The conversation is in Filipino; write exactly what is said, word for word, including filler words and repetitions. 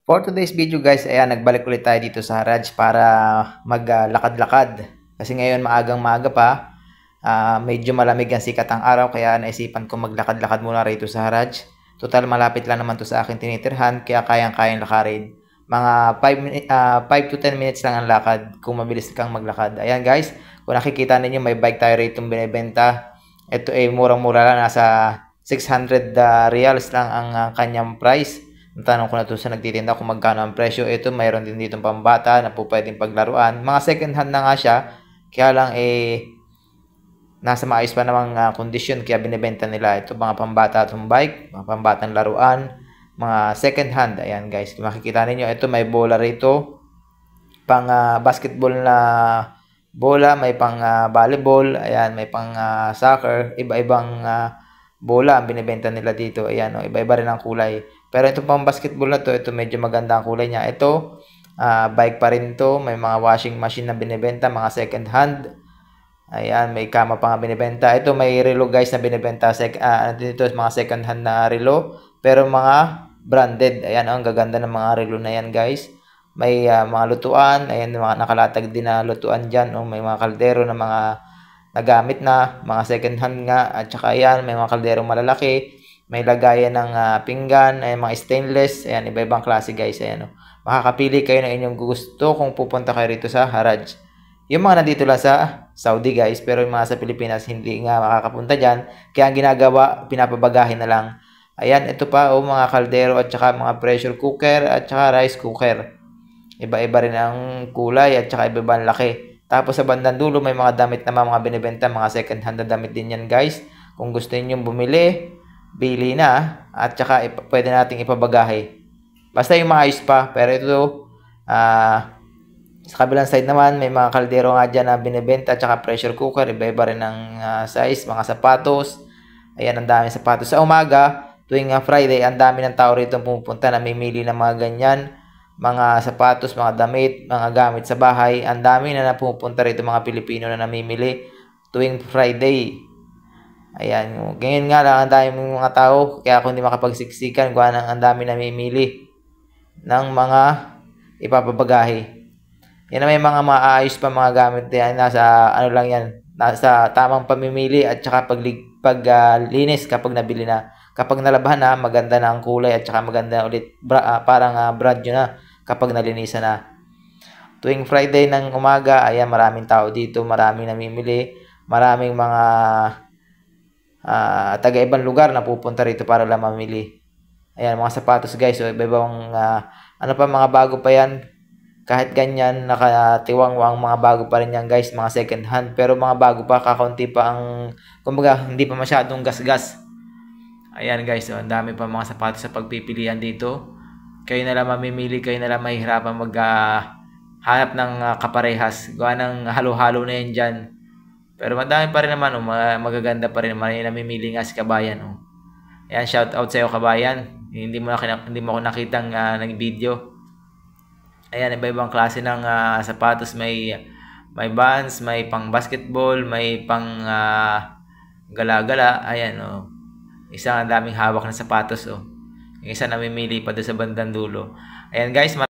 For today's video guys, ayan, nagbalik ulit tayo dito sa Haraj para maglakad-lakad. Kasi ngayon maagang maaga pa, ah, medyo malamig ang sikat ang araw kaya naisipan ko maglakad-lakad muna rito sa Haraj. Total malapit lang naman to sa aking tinitirhan kaya kayang-kayang lakarin. Mga five to ten minutes lang ang lakad kung mabilis kang maglakad. Ayan guys, kung nakikita ninyo may bike tayo rito binibenta. Ito ay murang-mura lang, nasa six hundred uh, reals lang ang uh, kanyang price. Tanong ko na to sa nagtitinda kung magkano ang presyo. Ito mayroon din dito pambata na po pwedeng paglaruan. Mga second hand na nga siya. Kaya lang eh nasa maayos pa namang uh, kondisyon kaya binibenta nila. Ito mga pambata itong bike, mga pambatang laruan, mga second hand. Ayan guys, kung makikita ninyo, ito may bola rito. Pang uh, basketball na bola, may pang uh, volleyball, ayan, may pang uh, soccer, iba-ibang uh, bola ang binibenta nila dito. Ayan, oh, iba-iba rin ang kulay. Pero ito pang basketball na to, ito medyo maganda ang kulay niya. Ito, uh, bike pa rin to. May mga washing machine na binibenta, mga second hand. Ayan, may kama pa nga binibenta. Ito may relo guys na binibenta. Sec uh, dito mga second hand na relo. Pero mga branded. Ayan, oh, ang gaganda ng mga relo na yan guys. May uh, mga lutuan. Ayan, mga nakalatag din na lutuan dyan. Oh, may mga kaldero na mga nagamit na. Mga second hand nga. At saka ayan, may mga kaldero malalaki. May lagayan ng uh, pinggan, ay mga stainless, ayan, iba-ibang klase guys, ayan, oh. Makakapili kayo ng inyong gusto kung pupunta kayo rito sa Haraj. Yung mga nandito lang sa Saudi guys, pero yung mga sa Pilipinas hindi nga makakapunta dyan, kaya ang ginagawa, pinapabagahin na lang. Ayan, ito pa, oh, mga kaldero at saka mga pressure cooker at saka rice cooker. Iba-iba rin ang kulay at saka iba-ibang laki. Tapos sa bandang dulo, may mga damit naman mga binibenta, mga second hand na damit din yan guys. Kung gusto niyo bumili, bili na at saka pwede nating ipabagahe. Basta yung maayos pa. Pero ito, uh, sa kabilang side naman, may mga kaldero nga dyan na binibenta at saka pressure cooker. Iba-iba rin ng uh, size, mga sapatos. Ayan, ang dami sapatos. Sa umaga, tuwing uh, Friday, ang dami ng tao rito pumupunta na namimili ng mga ganyan. Mga sapatos, mga damit, mga gamit sa bahay. Ang dami na napupunta rito mga Pilipino na namimili tuwing Friday. Ayan, ganyan nga lang ang dami mga tao, kaya ako hindi makapagsiksikan, gawa ng ang dami namimili ng mga ipapabagahe. Yan na may mga maayos pa mga gamit yan, nasa ano lang yan, nasa tamang pamimili at saka paglinis pag, uh, linis kapag nabili na. Kapag nalabahan na, maganda na ang kulay at saka maganda na ulit, bra, uh, parang uh, brand nyo na kapag nalinisan na. Tuwing Friday ng umaga, ayan, maraming tao dito, maraming namimili, maraming mga Uh, taga-ibang lugar na pupunta rito para lang mamili. Ayan, mga sapatos guys. So, iba-ibang, uh, ano pa, mga bago pa yan. Kahit ganyan, nakatiwang-wang mga bago pa rin yan guys. Mga second hand. Pero mga bago pa, kakaunti pa ang, kumbaga, hindi pa masyadong gas-gas. Ayan guys, so, ang dami pa mga sapatos sa pagpipilian dito. Kayo na lang mamimili, kayo na lang mahihirapan mag, uh, hanap ng uh, kaparehas. Gawa ng halo-halo na yan dyan. Pero madami pa rin naman, oh, magaganda pa rin naman. Yung namimili nga si Kabayan. Oh. Ayan, shout out sa iyo Kabayan. Hindi mo, na, hindi mo ako nakitang uh, nag-video. Ayan, iba-ibang klase ng uh, sapatos. May, may Vans, may pang basketball, may pang uh, gala-gala. Ayan, oh. Isang daming hawak na sapatos. Oh. Yung isa namimili pa doon sa bandang dulo. Ayan guys,